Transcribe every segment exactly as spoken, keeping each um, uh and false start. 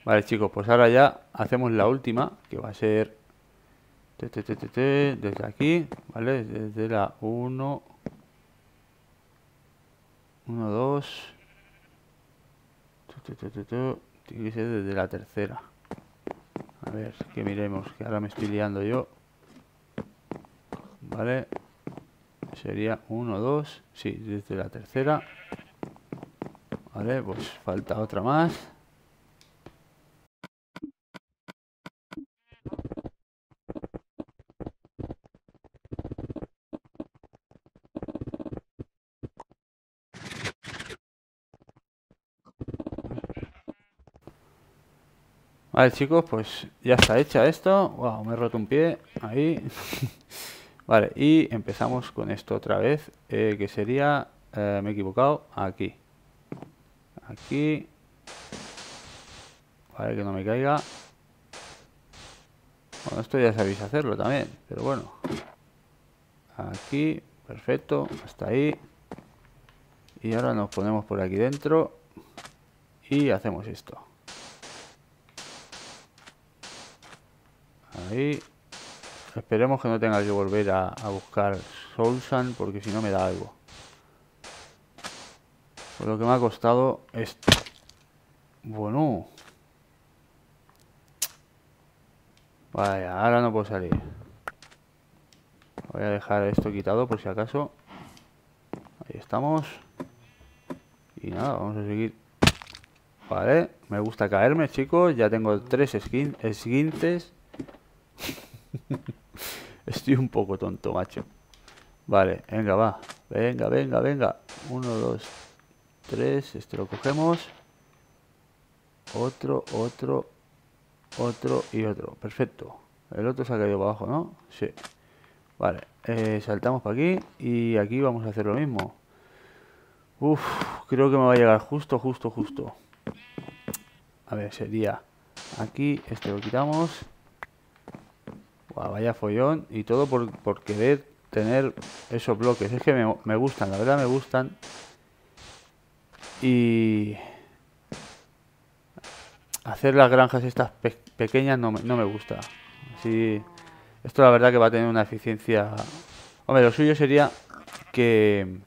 Vale, chicos, pues ahora ya hacemos la última, que va a ser te, te, te, te, te, desde aquí, ¿vale? Desde la uno, uno, dos, tiene que ser desde la tercera. A ver, que miremos, que ahora me estoy liando yo. Vale, sería uno, dos, sí, desde la tercera. Vale, pues falta otra más. Vale, chicos, pues ya está hecha esto. Wow, me he roto un pie. Ahí. Vale, y empezamos con esto otra vez. Eh, que sería... Eh, me he equivocado. Aquí. Aquí. Vale, que no me caiga. Bueno, esto ya sabéis hacerlo también. Pero bueno. Aquí. Perfecto. Hasta ahí. Y ahora nos ponemos por aquí dentro. Y hacemos esto. Ahí. Esperemos que no tenga que volver a, a buscar Soul Sand, porque si no me da algo. Por lo que me ha costado esto. Bueno. Vaya, ahora no puedo salir. Voy a dejar esto quitado por si acaso. Ahí estamos. Y nada, vamos a seguir. Vale, me gusta caerme, chicos. Ya tengo tres esquin esguinces. Estoy un poco tonto, macho. Vale, venga, va. Venga, venga, venga. Uno, dos, tres. Este lo cogemos. Otro, otro, otro y otro. Perfecto. El otro se ha caído para abajo, ¿no? Sí. Vale, eh, saltamos para aquí. Y aquí vamos a hacer lo mismo. Uf, creo que me va a llegar justo, justo, justo. A ver, sería aquí, este lo quitamos. Wow, vaya follón. Y todo por, por querer tener esos bloques. Es que me, me gustan, la verdad me gustan. Y hacer las granjas estas pe pequeñas no me, no me gusta. Así, esto la verdad que va a tener una eficiencia... Hombre, lo suyo sería que...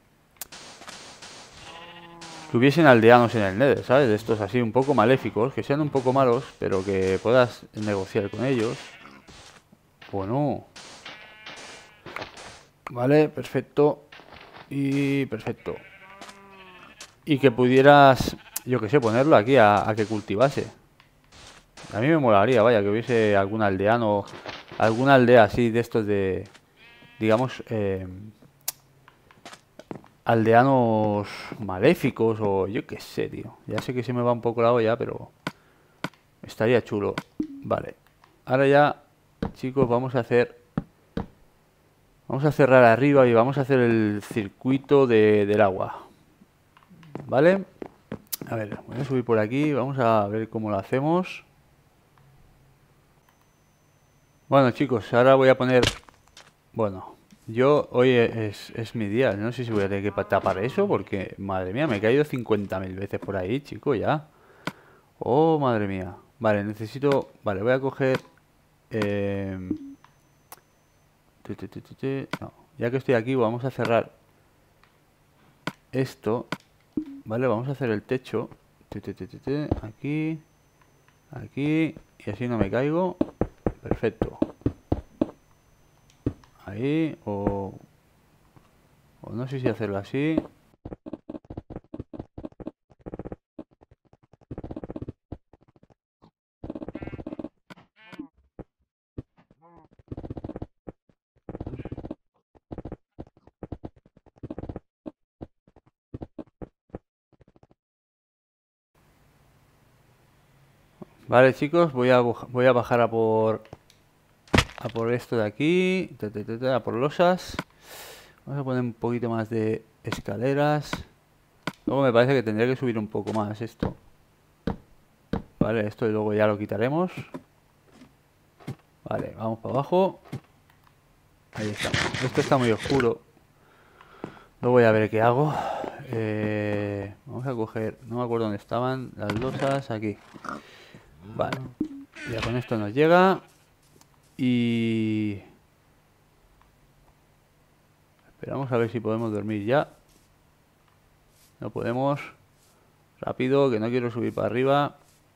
que hubiesen aldeanos en el Nether, ¿sabes? De estos así un poco maléficos, que sean un poco malos, pero que puedas negociar con ellos. Bueno. Vale, perfecto. Y perfecto. Y que pudieras, yo que sé, ponerlo aquí a, a que cultivase. A mí me molaría, vaya, que hubiese algún aldeano, alguna aldea así de estos de, digamos, eh, aldeanos maléficos o yo qué sé, tío. Ya sé que se me va un poco la olla, pero estaría chulo. Vale. Ahora ya, chicos, vamos a hacer... Vamos a cerrar arriba y vamos a hacer el circuito de, del agua. ¿Vale? A ver, voy a subir por aquí. Vamos a ver cómo lo hacemos. Bueno, chicos, ahora voy a poner... Bueno, yo hoy es, es mi día. No sé si voy a tener que tapar eso porque, madre mía, me he caído cincuenta mil veces por ahí, chico, ya. Oh, madre mía. Vale, necesito... Vale, voy a coger... Eh... No, ya que estoy aquí, vamos a cerrar esto. Vale, vamos a hacer el techo. Aquí, aquí, y así no me caigo. Perfecto. Ahí, o, o no sé si hacerlo así. Vale, chicos, voy a, voy a bajar a por a por esto de aquí, a por losas. Vamos a poner un poquito más de escaleras. Luego me parece que tendría que subir un poco más esto. Vale, esto y luego ya lo quitaremos. Vale, vamos para abajo. Ahí estamos. Esto está muy oscuro. Luego voy a ver qué hago. Eh, vamos a coger... No me acuerdo dónde estaban las losas. Aquí. Vale. Ya con esto nos llega. Y... esperamos a ver si podemos dormir ya. No podemos. Rápido, que no quiero subir para arriba.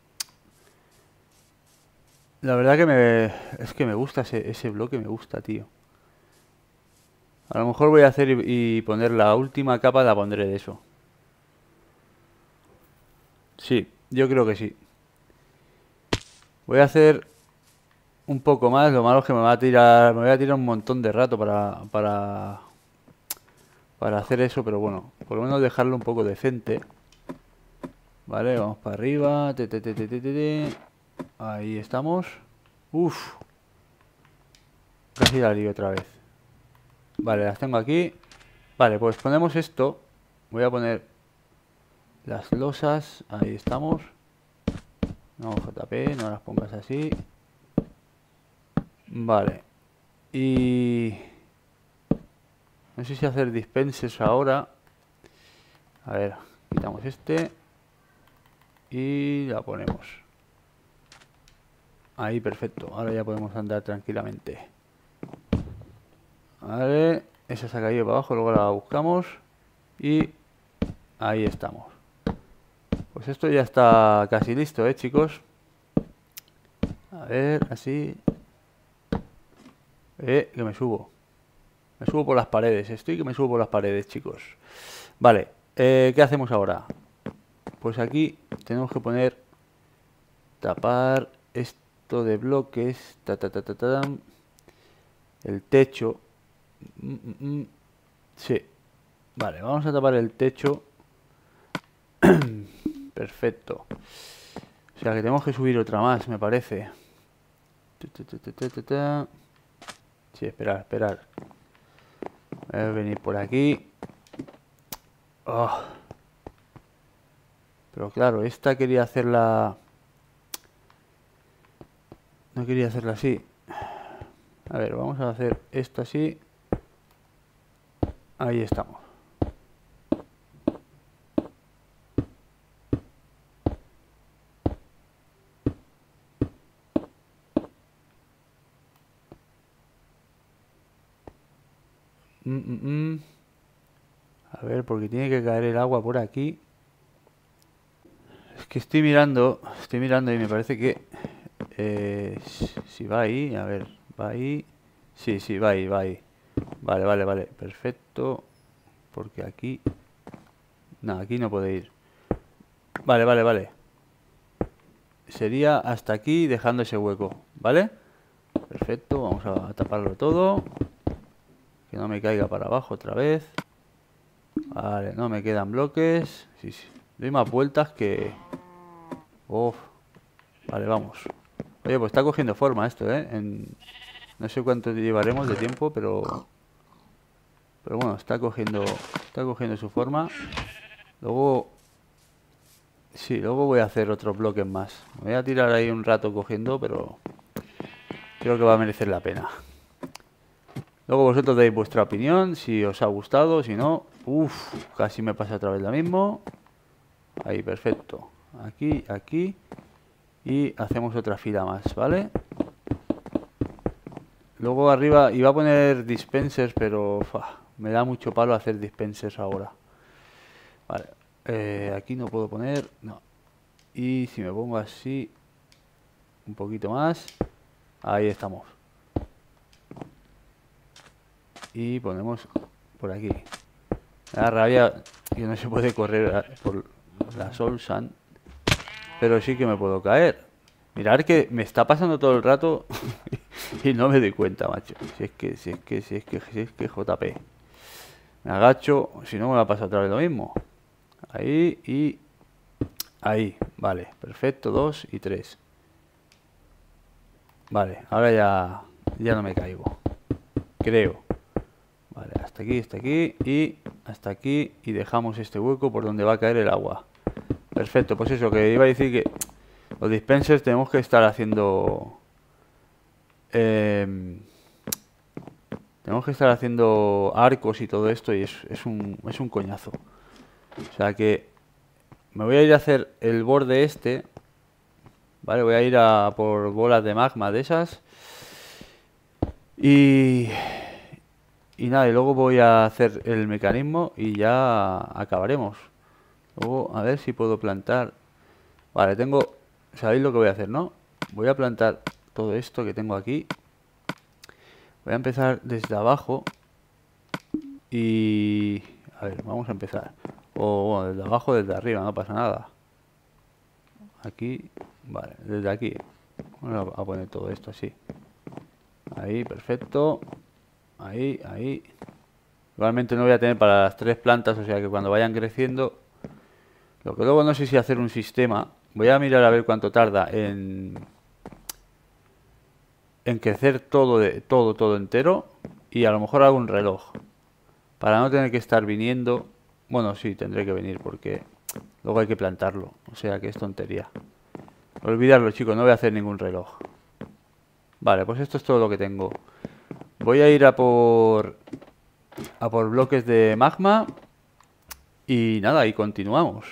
La verdad que me... es que me gusta ese, ese bloque, me gusta, tío. A lo mejor voy a hacer y, y poner la última capa, la pondré de eso. Sí, yo creo que sí. Voy a hacer un poco más. Lo malo es que me va a tirar, me voy a tirar un montón de rato para, para, para hacer eso, pero bueno, por lo menos dejarlo un poco decente. Vale, vamos para arriba. Te, te, te, te, te, te. Ahí estamos. Uf. Casi la lío otra vez. Vale, las tengo aquí. Vale, pues ponemos esto. Voy a poner las losas. Ahí estamos. No, J P, no las pongas así. Vale. Y... no sé si hacer dispensers ahora. A ver, quitamos este. Y la ponemos. Ahí, perfecto. Ahora ya podemos andar tranquilamente. Vale. Esa se ha caído para abajo, luego la buscamos. Y ahí estamos. Pues esto ya está casi listo, ¿eh, chicos? A ver, así. Eh, que me subo. Me subo por las paredes. Estoy que me subo por las paredes, chicos. Vale, eh, ¿qué hacemos ahora? Pues aquí tenemos que poner... tapar esto de bloques. Ta, ta, ta, ta, ta, el techo. Mm, mm, mm. Sí. Vale, vamos a tapar el techo. Perfecto. O sea que tenemos que subir otra más, me parece. Sí, esperar, esperar. Voy a venir por aquí. Oh. Pero claro, esta quería hacerla... no quería hacerla así. A ver, vamos a hacer esto así. Ahí estamos. Mm, mm, mm. A ver, porque tiene que caer el agua por aquí. Es que estoy mirando, estoy mirando y me parece que... Eh, si va ahí, a ver, va ahí. Sí, sí, va ahí, va ahí. Vale, vale, vale, perfecto. Porque aquí... no, aquí no puede ir. Vale, vale, vale. Sería hasta aquí dejando ese hueco, ¿vale? Perfecto, vamos a taparlo todo. Que no me caiga para abajo otra vez. Vale, no me quedan bloques. Sí, sí. Doy más vueltas que... uf. Vale, vamos. Oye, pues está cogiendo forma esto, ¿eh? En... no sé cuánto llevaremos de tiempo, pero... pero bueno, está cogiendo... está cogiendo su forma. Luego... sí, luego voy a hacer otros bloques más. Me voy a tirar ahí un rato cogiendo, pero... creo que va a merecer la pena. Luego vosotros dais vuestra opinión, si os ha gustado, si no... uff, casi me pasa otra vez lo mismo. Ahí, perfecto. Aquí, aquí... y hacemos otra fila más, ¿vale? Luego arriba iba a poner dispensers, pero uf, me da mucho palo hacer dispensers ahora. Vale, eh, aquí no puedo poner, no. Y si me pongo así, un poquito más, ahí estamos. Y ponemos por aquí. Me da rabia que no se puede correr por la Solsan, pero sí que me puedo caer. Mirad que me está pasando todo el rato y no me doy cuenta, macho. Si es que, si es que, si es que, si es que J P. Me agacho, si no me va a pasar otra vez lo mismo. Ahí y... ahí, vale, perfecto, dos y tres. Vale, ahora ya, ya no me caigo. Creo. Vale, hasta aquí, hasta aquí y hasta aquí. Y dejamos este hueco por donde va a caer el agua. Perfecto, pues eso, que iba a decir que... los dispensers tenemos que estar haciendo... Eh, tenemos que estar haciendo arcos y todo esto y es, es, un, es un coñazo. O sea que me voy a ir a hacer el borde este. Vale, voy a ir a por bolas de magma de esas. Y... Y nada, y luego voy a hacer el mecanismo y ya acabaremos. Luego, a ver si puedo plantar. Vale, tengo... ¿Sabéis lo que voy a hacer, no? Voy a plantar todo esto que tengo aquí. Voy a empezar desde abajo. Y... A ver, vamos a empezar. O bueno, desde abajo, desde arriba, no pasa nada. Aquí... Vale, desde aquí. Vamos a poner todo esto así. Ahí, perfecto. Ahí, ahí. Igualmente no voy a tener para las tres plantas, o sea que cuando vayan creciendo... Lo que luego no sé si hacer un sistema. Voy a mirar a ver cuánto tarda en... En crecer todo, de, todo, todo entero. Y a lo mejor hago un reloj. Para no tener que estar viniendo... Bueno, sí, tendré que venir porque... Luego hay que plantarlo. O sea que es tontería. Olvidarlo, chicos, no voy a hacer ningún reloj. Vale, pues esto es todo lo que tengo. Voy a ir a por... A por bloques de magma. Y nada, y continuamos.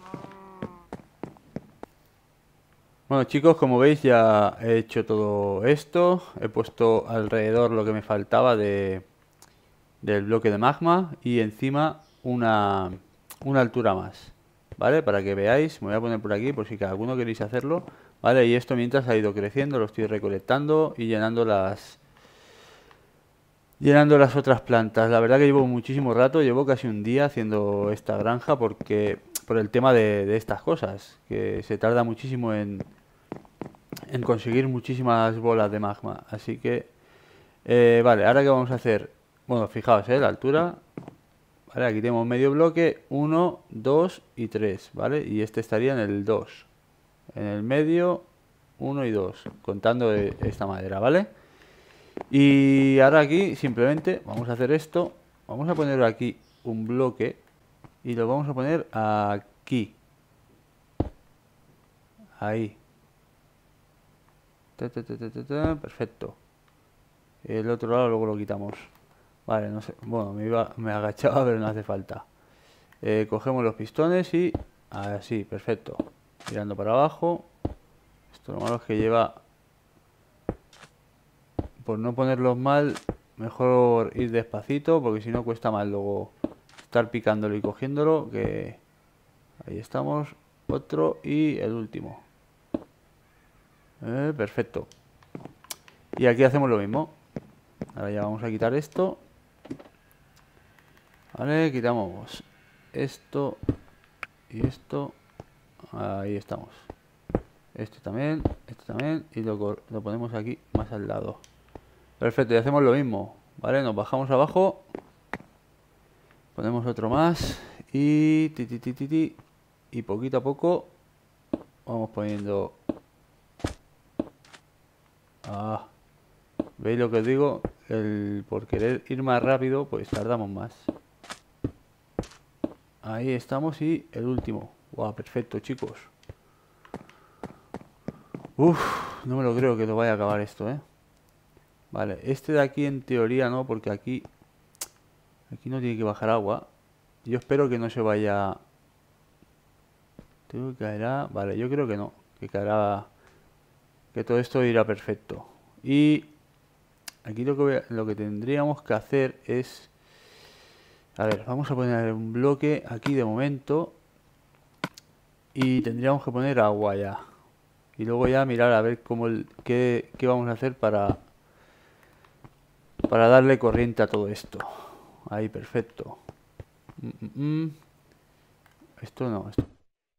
Bueno, chicos, como veis ya he hecho todo esto. He puesto alrededor lo que me faltaba de... Del bloque de magma. Y encima una... Una altura más. ¿Vale? Para que veáis, me voy a poner por aquí por si cada uno queréis hacerlo. ¿Vale? Y esto mientras ha ido creciendo, lo estoy recolectando y llenando las... Llenando las otras plantas. La verdad que llevo muchísimo rato, llevo casi un día haciendo esta granja porque... Por el tema de, de estas cosas, que se tarda muchísimo en... En conseguir muchísimas bolas de magma. Así que... Eh, vale, ahora qué vamos a hacer. Bueno, fijaos, ¿eh? La altura... Vale, aquí tenemos medio bloque, uno, dos y tres, ¿vale? Y este estaría en el dos. En el medio, uno y dos, contando de esta madera, ¿vale? Y ahora aquí simplemente vamos a hacer esto. Vamos a poner aquí un bloque y lo vamos a poner aquí. Ahí. Ta, ta, ta, ta, ta, ta, perfecto. El otro lado luego lo quitamos. Vale, no sé. Bueno, me, iba, me agachaba, pero no hace falta. Eh, cogemos los pistones y... Así, perfecto. Tirando para abajo. Esto lo malo es que lleva... Por no ponerlos mal, mejor ir despacito, porque si no cuesta más luego estar picándolo y cogiéndolo. Que... Ahí estamos. Otro y el último. Eh, perfecto. Y aquí hacemos lo mismo. Ahora ya vamos a quitar esto. Vale, quitamos esto y esto. Ahí estamos. Este también, este también. Y lo, lo ponemos aquí más al lado. Perfecto, y hacemos lo mismo. Vale, nos bajamos abajo. Ponemos otro más. Y ti, ti, ti, ti, ti, y poquito a poco vamos poniendo... Ah, ¿veis lo que os digo? El, por querer ir más rápido, pues tardamos más. Ahí estamos y el último. Wow, perfecto, chicos. Uf, no me lo creo que lo vaya a acabar esto, ¿eh? Vale, este de aquí en teoría no, porque aquí... Aquí no tiene que bajar agua. Yo espero que no se vaya... Creo que caerá... Vale, yo creo que no. Que caerá... Que todo esto irá perfecto. Y... Aquí lo que, voy a... lo que tendríamos que hacer es... A ver, vamos a poner un bloque aquí de momento. Y tendríamos que poner agua ya. Y luego ya mirar a ver cómo el, qué, qué vamos a hacer para... Para darle corriente a todo esto. Ahí, perfecto. Mm, mm, mm. Esto no. Esto.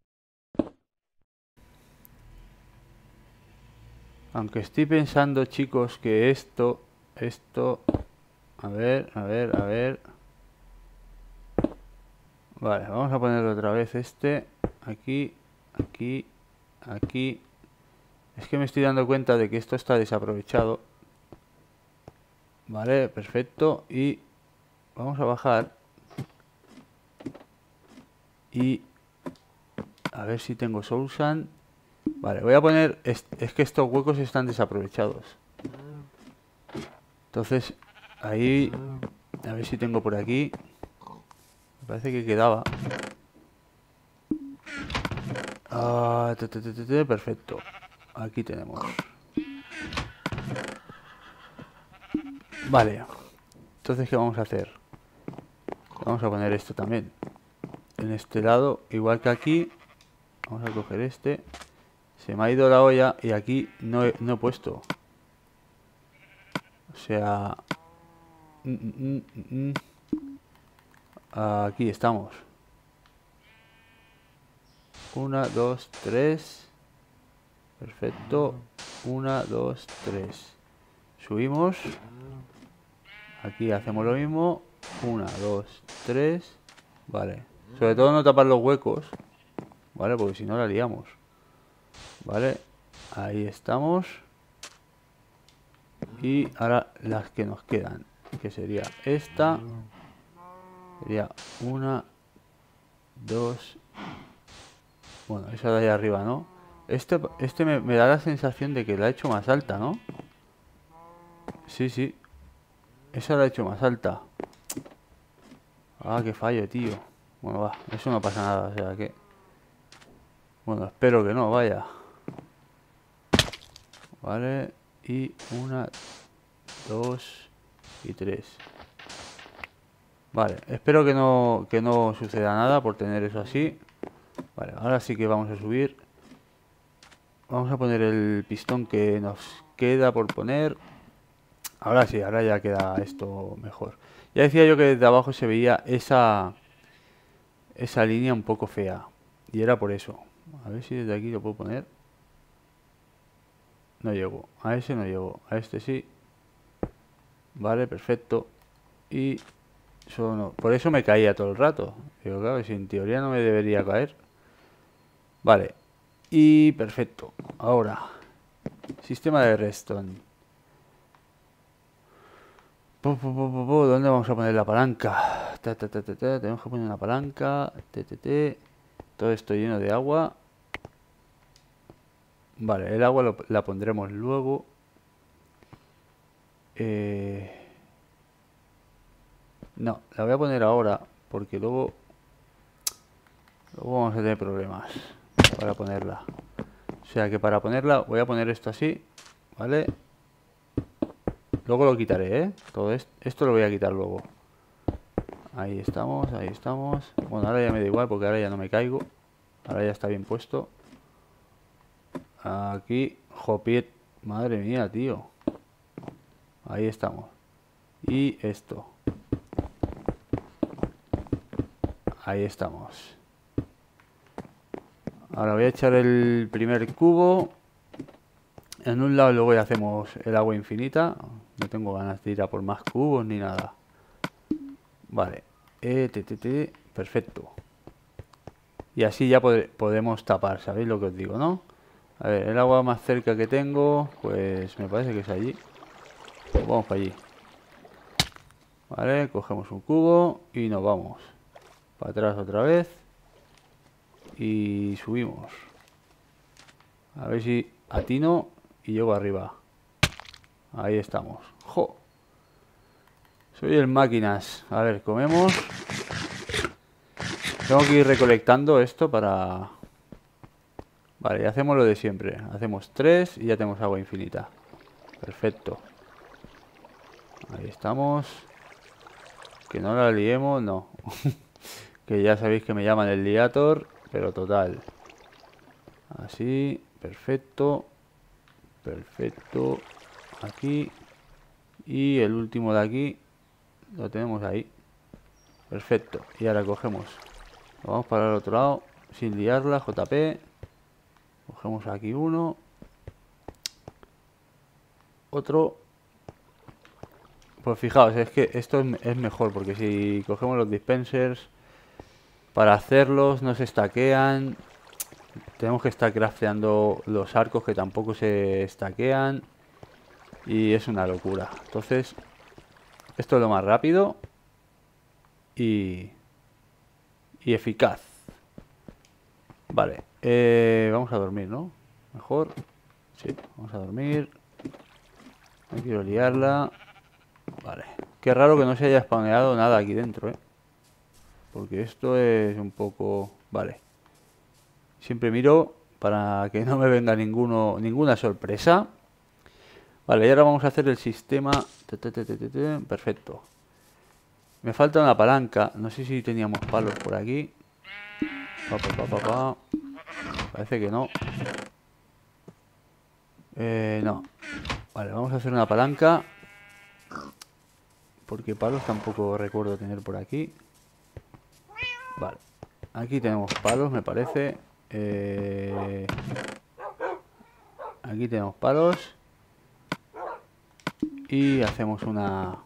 Aunque estoy pensando, chicos, que esto... Esto... A ver, a ver, a ver... Vale, vamos a poner otra vez este. Aquí, aquí, aquí. Es que me estoy dando cuenta de que esto está desaprovechado. Vale, perfecto. Y vamos a bajar. Y a ver si tengo Soul Sand. Vale, voy a poner... Es, es que estos huecos están desaprovechados. Entonces, ahí... A ver si tengo por aquí. Me parece que quedaba. Ah, te, te, te, te, perfecto. aquí tenemos. Vale. Entonces, ¿qué vamos a hacer? Vamos a poner esto también en este lado, igual que aquí. Vamos a coger este. Se me ha ido la olla y aquí no he, no he puesto. O sea... Mm, mm, mm, mm. Aquí estamos. Una, dos, tres. Perfecto. Una, dos, tres. Subimos. Aquí hacemos lo mismo. Una, dos, tres. Vale. Sobre todo no tapar los huecos. Vale, porque si no la liamos. Vale. Ahí estamos. Y ahora las que nos quedan. Que sería esta. Sería una, dos. Bueno, esa de ahí arriba, ¿no? Este, este me, me da la sensación de que la he hecho más alta, ¿no? Sí, sí. Esa la he hecho más alta. Ah, qué fallo, tío. Bueno, va, eso no pasa nada, o sea que... Bueno, espero que no, vaya. Vale, y una, dos y tres. Vale, espero que no, que no suceda nada por tener eso así. Vale, ahora sí que vamos a subir. Vamos a poner el pistón que nos queda por poner. Ahora sí, ahora ya queda esto mejor. Ya decía yo que desde abajo se veía esa esa línea un poco fea. Y era por eso. A ver si desde aquí lo puedo poner. No llego. A ese no llego. A este sí. Vale, perfecto. Y solo no. Por eso me caía todo el rato. Digo, claro, si en teoría no me debería caer. Vale. Y perfecto. Ahora. Sistema de redstone. ¿Dónde vamos a poner la palanca? Ta, ta, ta, ta, ta. Tenemos que poner una palanca. Te, te, te. Todo esto lleno de agua. Vale, el agua lo, la pondremos luego. Eh... No, la voy a poner ahora. Porque luego... Luego vamos a tener problemas para ponerla. O sea que para ponerla voy a poner esto así. Vale. Luego lo quitaré, ¿eh? Todo esto, esto lo voy a quitar luego. Ahí estamos, ahí estamos. Bueno, ahora ya me da igual porque ahora ya no me caigo. Ahora ya está bien puesto. Aquí, Jopiet. Madre mía, tío. Ahí estamos. Y esto. Ahí estamos. Ahora voy a echar el primer cubo. En un lado luego ya hacemos el agua infinita. No tengo ganas de ir a por más cubos ni nada. Vale. Eh, te, te, te. Perfecto. Y así ya pod podemos tapar, ¿sabéis lo que os digo, no? A ver, el agua más cerca que tengo, pues me parece que es allí. Pues vamos para allí. Vale, cogemos un cubo y nos vamos. Para atrás otra vez. Y subimos. A ver si atino y llego arriba. Ahí estamos. ¡Jo! Soy el máquinas. A ver, comemos. Tengo que ir recolectando esto para... Vale, ya hacemos lo de siempre. Hacemos tres y ya tenemos agua infinita. Perfecto. Ahí estamos. Que no la liemos, no. Que ya sabéis que me llaman el liator, pero total. Así, perfecto. Perfecto. Aquí. Y el último de aquí lo tenemos ahí. Perfecto. Y ahora cogemos. Lo vamos para el otro lado. Sin liarla, J P. Cogemos aquí uno. Otro. Pues fijaos, es que esto es, es mejor. Porque si cogemos los dispensers, para hacerlos no se estaquean. Tenemos que estar crafteando los arcos que tampoco se estaquean. Y es una locura. Entonces, esto es lo más rápido. Y... Y eficaz. Vale. Eh, vamos a dormir, ¿no? Mejor. Sí, vamos a dormir. No quiero liarla. Vale. Qué raro que no se haya spawneado nada aquí dentro, ¿eh? Porque esto es un poco... Vale. Siempre miro para que no me venga ninguno, ninguna sorpresa. Vale, y ahora vamos a hacer el sistema. Perfecto. Me falta una palanca. No sé si teníamos palos por aquí. Pa, pa, pa, pa, pa. Parece que no. Eh, no. Vale, vamos a hacer una palanca. Porque palos tampoco recuerdo tener por aquí. Vale. Aquí tenemos palos, me parece. Eh... Aquí tenemos palos. Y hacemos una...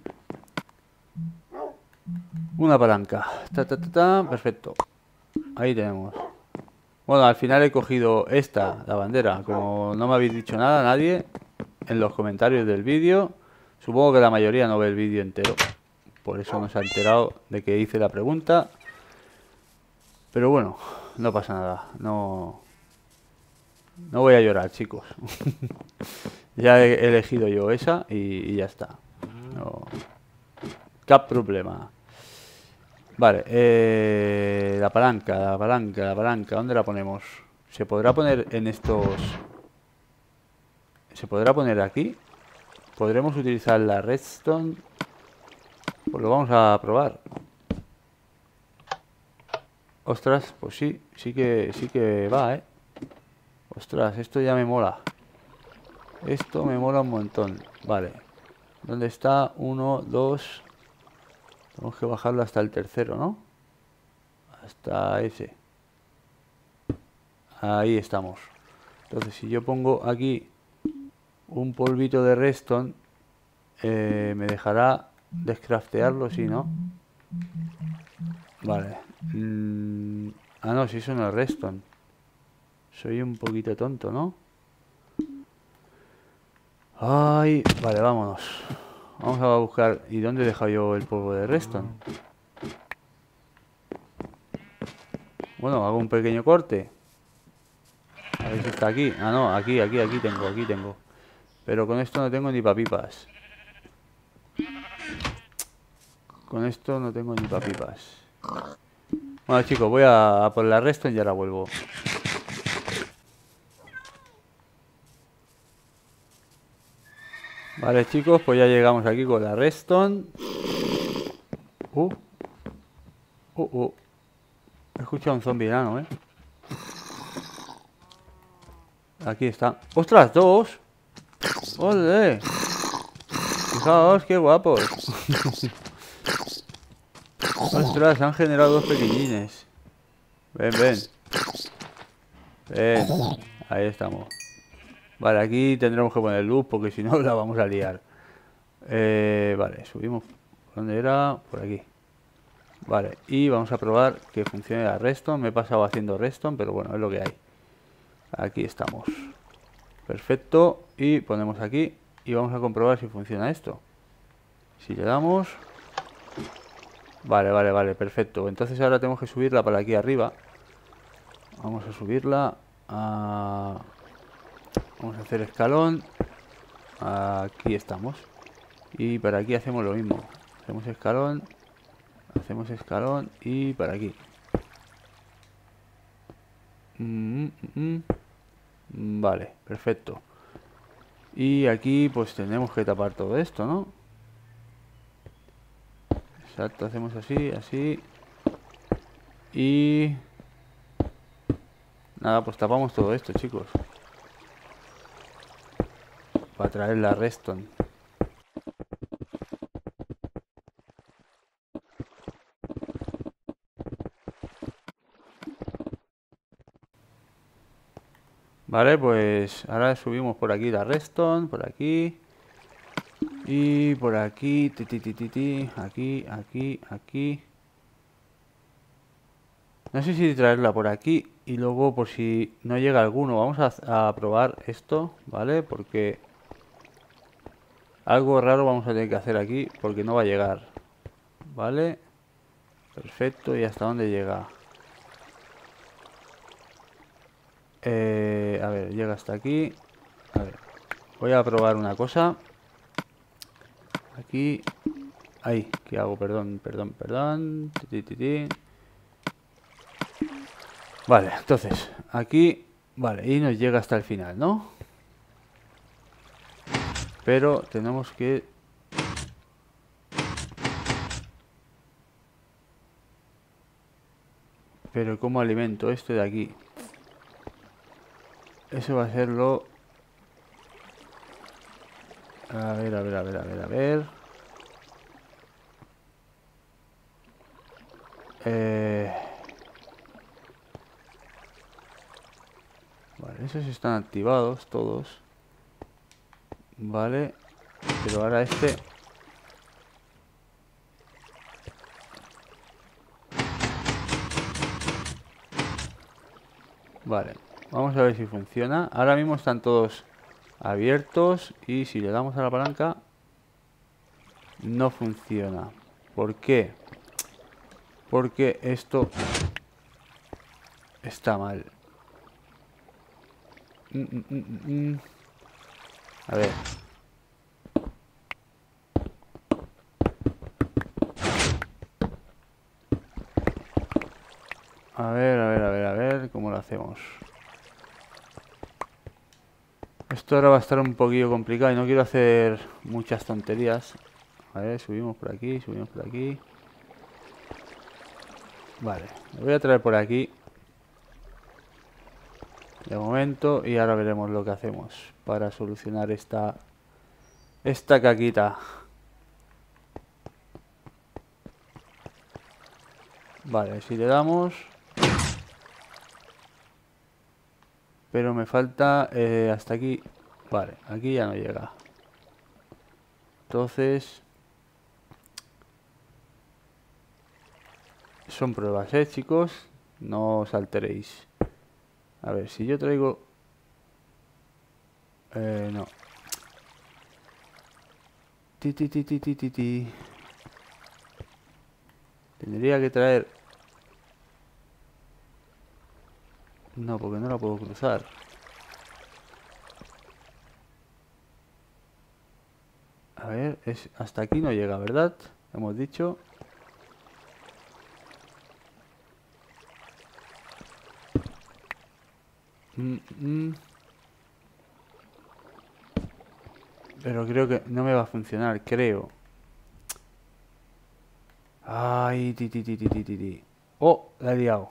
Una palanca. Ta, ta, ta, ta. Perfecto. Ahí tenemos. Bueno, al final he cogido esta, la bandera. Como no me habéis dicho nada, nadie, en los comentarios del vídeo. Supongo que la mayoría no ve el vídeo entero. Por eso no se ha enterado de que hice la pregunta. Pero bueno, no pasa nada. No, no voy a llorar, chicos. Ya he elegido yo esa y, y ya está. No, cap problema. Vale, eh, la palanca, la palanca, la palanca. ¿Dónde la ponemos? ¿Se podrá poner en estos...? ¿Se podrá poner aquí? ¿Podremos utilizar la redstone? Pues lo vamos a probar. Ostras, pues sí, sí que, sí que va, ¿eh? Ostras, esto ya me mola. Esto me mola un montón. Vale. ¿Dónde está? Uno, dos... Tenemos que bajarlo hasta el tercero, ¿no? Hasta ese. Ahí estamos. Entonces, si yo pongo aquí un polvito de redstone, eh, me dejará descraftearlo, ¿sí, no? Vale. Mm, ah, no, si eso no es redstone. Soy un poquito tonto, ¿no? Ay, vale, vámonos. Vamos a buscar... ¿Y dónde he dejado yo el polvo de redstone? Bueno, hago un pequeño corte. A ver si está aquí. Ah, no, aquí, aquí, aquí tengo, aquí tengo. Pero con esto no tengo ni papipas. Con esto no tengo ni papipas. Bueno, chicos, voy a, a por la redstone y ahora vuelvo. Vale, chicos, pues ya llegamos aquí con la redstone. Uh. Uh, uh. He escuchado un zombie enano, ¿eh? Aquí está. ¡Ostras, dos! ¡Ole! Fijaos, qué guapos. Ostras, han generado dos pequeñines. Ven, ven. Ven. Ahí estamos. Vale, aquí tendremos que poner luz porque si no la vamos a liar. Eh, vale, subimos. ¿Dónde era? Por aquí. Vale, y vamos a probar que funcione la redstone. Me he pasado haciendo redstone, pero bueno, es lo que hay. Aquí estamos. Perfecto. Y ponemos aquí. Y vamos a comprobar si funciona esto. Si le damos... Vale, vale, vale, perfecto. Entonces ahora tenemos que subirla para aquí arriba. Vamos a subirla a... Vamos a hacer escalón. Aquí estamos. Y para aquí hacemos lo mismo. Hacemos escalón. Hacemos escalón. Y para aquí. Mm, mm, mm. Vale, perfecto. Y aquí pues tenemos que tapar todo esto, ¿no? Exacto, hacemos así, así. Y... Nada, pues tapamos todo esto, chicos. Para traer la redstone. Vale, pues ahora subimos por aquí la redstone, por aquí. Y por aquí, ti, ti, ti, ti, ti, aquí, aquí, aquí. No sé si traerla por aquí y luego por si no llega alguno. Vamos a, a probar esto, ¿vale? Porque algo raro vamos a tener que hacer aquí porque no va a llegar. ¿Vale? Perfecto, ¿y hasta dónde llega? Eh, a ver, llega hasta aquí. A ver, voy a probar una cosa. Aquí. Ahí, ¿qué hago? Perdón, perdón, perdón. Ti, ti, ti, ti. Vale, entonces, aquí Vale, y nos llega hasta el final, ¿no? Pero tenemos que... Pero ¿cómo alimento esto de aquí? Eso va a ser lo... A ver, a ver, a ver, a ver, a ver... Eh... Vale, esos están activados todos. Vale. Pero ahora este... Vale. Vamos a ver si funciona. Ahora mismo están todos abiertos. Y si le damos a la palanca... No funciona. ¿Por qué? Porque esto... Está mal. Mm, mm, mm, mm, mm. A ver. A ver, a ver, a ver, a ver, ¿cómo lo hacemos? Esto ahora va a estar un poquillo complicado y no quiero hacer muchas tonterías. A ver, subimos por aquí, subimos por aquí. Vale, lo voy a traer por aquí. De momento, y ahora veremos lo que hacemos para solucionar esta, esta caquita. Vale, si le damos... Pero me falta eh, hasta aquí. Vale, aquí ya no llega. Entonces... Son pruebas, ¿eh, chicos? No os alteréis. A ver, si yo traigo... Eh, no. Ti, ti, ti, ti, ti, ti, ti. Tendría que traer... No, porque no la puedo cruzar. A ver, es hasta aquí no llega, ¿verdad? Hemos dicho. Mm, mm. Pero creo que no me va a funcionar, creo. Ay, ti, ti, ti, ti, ti, ti, ti. Oh, la he liado.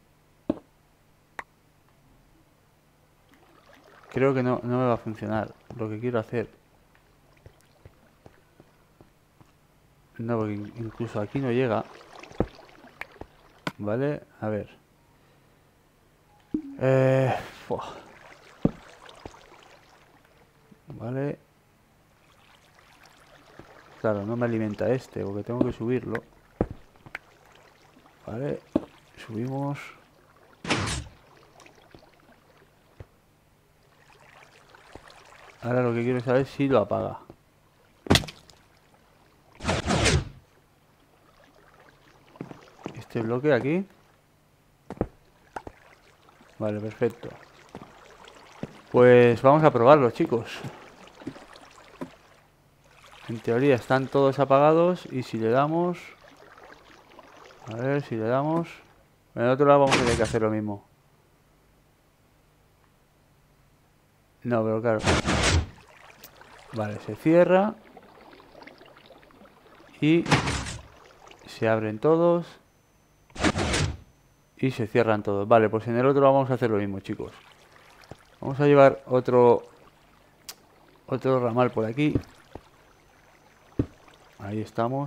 Creo que no, no me va a funcionar lo que quiero hacer. No, porque incluso aquí no llega. Vale, a ver. Eh, fuah. Vale. Claro, no me alimenta este, porque tengo que subirlo. Vale, subimos. Ahora lo que quiero saber es si lo apaga. Este bloque aquí. Vale, perfecto. Pues vamos a probarlo, chicos. En teoría están todos apagados y si le damos... A ver, si le damos... En el otro lado vamos a tener que hacer lo mismo. No, pero claro. Vale, se cierra. Y se abren todos. Y se cierran todos. Vale, pues en el otro lado vamos a hacer lo mismo, chicos. Vamos a llevar otro... Otro ramal por aquí. Ahí estamos.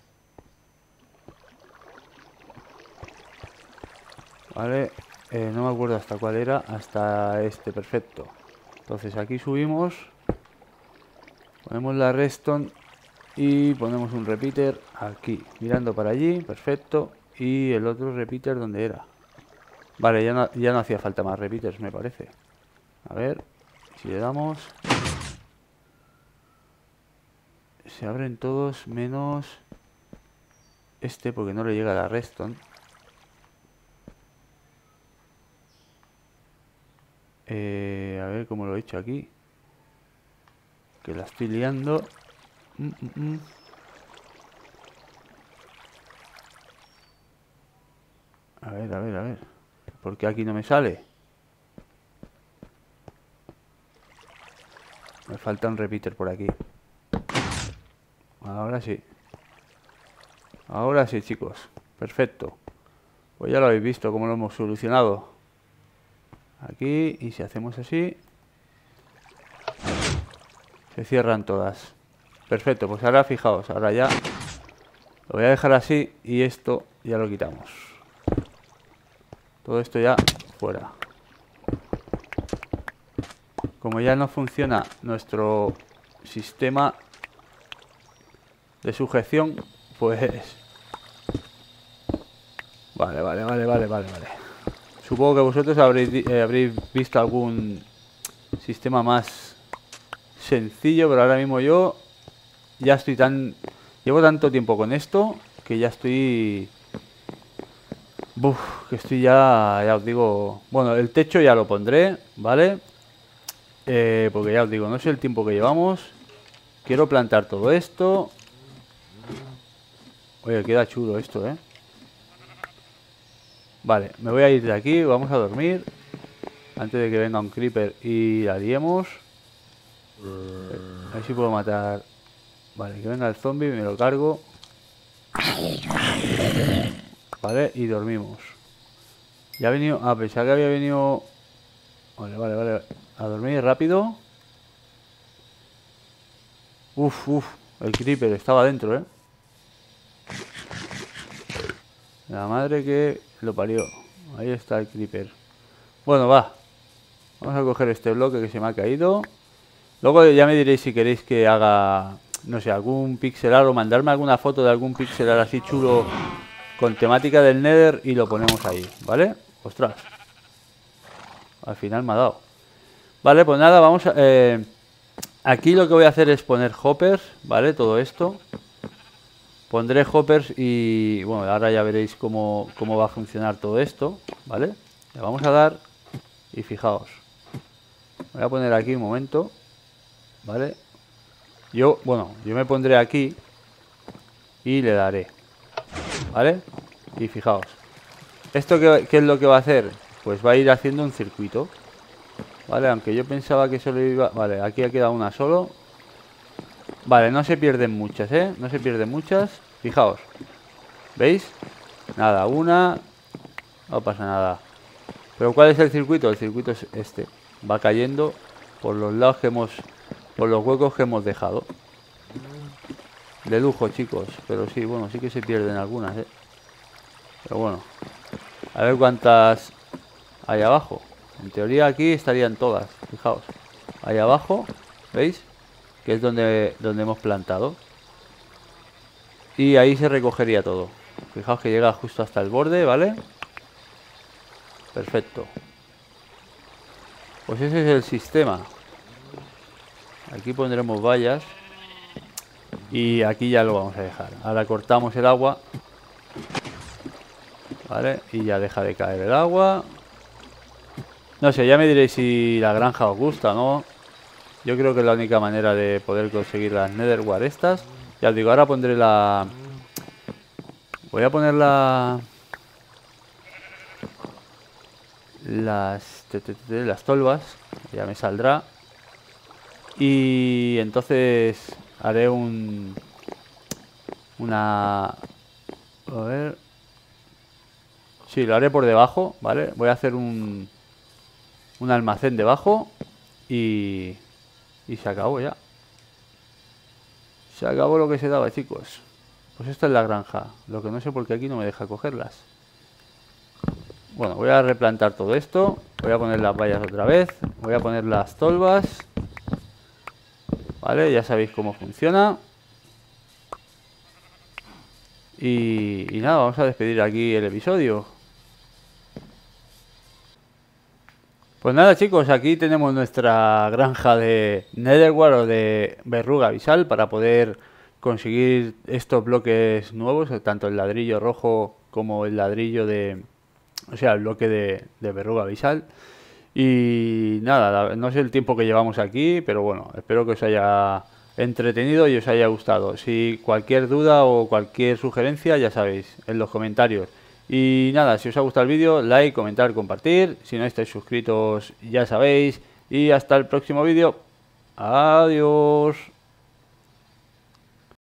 Vale, eh, no me acuerdo hasta cuál era. Hasta este, perfecto. Entonces aquí subimos. Ponemos la redstone. Y ponemos un repeater aquí, mirando para allí, perfecto. Y el otro repeater, ¿dónde era? Vale, ya no, ya no hacía falta más repeaters, me parece. A ver, si le damos... Se abren todos menos... Este, porque no le llega la redstone. Eh, a ver cómo lo he hecho aquí. Que la estoy liando. Mm, mm, mm. A ver, a ver, a ver. ¿Por qué aquí no me sale? Me falta un repeater por aquí. Ahora sí. Ahora sí, chicos. Perfecto. Pues ya lo habéis visto cómo lo hemos solucionado. Aquí, y si hacemos así, se cierran todas. Perfecto, pues ahora fijaos, ahora ya lo voy a dejar así y esto ya lo quitamos. Todo esto ya fuera. Como ya no funciona nuestro sistema de sujeción, pues... Vale, vale, vale, vale, vale, vale. Supongo que vosotros habréis, eh, habréis visto algún sistema más sencillo, pero ahora mismo yo ya estoy tan... Llevo tanto tiempo con esto que ya estoy... Buf, que estoy ya, ya os digo... Bueno, el techo ya lo pondré, ¿vale? Eh, porque ya os digo, no sé el tiempo que llevamos. Quiero plantar todo esto. Oye, queda chulo esto, ¿eh? Vale, me voy a ir de aquí, vamos a dormir antes de que venga un creeper y la liemos. A ver si puedo matar. Vale, que venga el zombie, me lo cargo. Vale, y dormimos. Ya ha venido... Ah, pensaba que había venido... Vale, vale, vale. A dormir rápido. Uf, uf. El creeper estaba dentro, ¿eh? La madre que lo parió. Ahí está el creeper. Bueno, va. Vamos a coger este bloque que se me ha caído. Luego ya me diréis si queréis que haga, no sé, algún pixelar o mandarme alguna foto de algún pixelar así chulo con temática del Nether y lo ponemos ahí, ¿vale? Ostras. Al final me ha dado. Vale, pues nada, vamos a... Eh, aquí lo que voy a hacer es poner hoppers, ¿vale? Todo esto. Pondré hoppers y... Bueno, ahora ya veréis cómo, cómo va a funcionar todo esto, ¿vale? Le vamos a dar y fijaos. Voy a poner aquí un momento, ¿vale? Yo, bueno, yo me pondré aquí y le daré, ¿vale? Y fijaos. ¿Esto qué, qué es lo que va a hacer? Pues va a ir haciendo un circuito, ¿vale? Aunque yo pensaba que solo iba... Vale, aquí ha quedado una solo. Vale, no se pierden muchas, ¿eh? No se pierden muchas. Fijaos. ¿Veis? Nada, una... No pasa nada. ¿Pero cuál es el circuito? El circuito es este. Va cayendo por los lados que hemos... Por los huecos que hemos dejado. De lujo, chicos. Pero sí, bueno, sí que se pierden algunas, ¿eh? Pero bueno. A ver cuántas hay abajo. En teoría aquí estarían todas. Fijaos. Ahí abajo. ¿Veis? Que es donde, donde hemos plantado. Y ahí se recogería todo. Fijaos que llega justo hasta el borde, ¿vale? Perfecto. Pues ese es el sistema. Aquí pondremos vallas. Y aquí ya lo vamos a dejar. Ahora cortamos el agua. Vale, y ya deja de caer el agua. No sé, ya me diréis si la granja os gusta o no. Yo creo que es la única manera de poder conseguir las nether wart estas. Ya os digo, ahora pondré la... Voy a poner la... Las... Las tolvas. Ya me saldrá. Y entonces haré un... Una... A ver... Sí, lo haré por debajo, ¿vale? Voy a hacer un... Un almacén debajo. Y... Y se acabó ya. Se acabó lo que se daba, chicos. Pues esta es la granja. Lo que no sé por qué aquí no me deja cogerlas. Bueno, voy a replantar todo esto. Voy a poner las vallas otra vez. Voy a poner las tolvas. Vale, ya sabéis cómo funciona. Y, y nada, vamos a despedir aquí el episodio. Pues nada, chicos, aquí tenemos nuestra granja de nether wart o de verruga abisal para poder conseguir estos bloques nuevos, tanto el ladrillo rojo como el ladrillo de... O sea, el bloque de, de verruga abisal. Y nada, no sé el tiempo que llevamos aquí, pero bueno, espero que os haya entretenido y os haya gustado. Si cualquier duda o cualquier sugerencia, ya sabéis, en los comentarios. Y nada, si os ha gustado el vídeo, like, comentar, compartir. Si no estáis suscritos, ya sabéis. Y hasta el próximo vídeo. Adiós.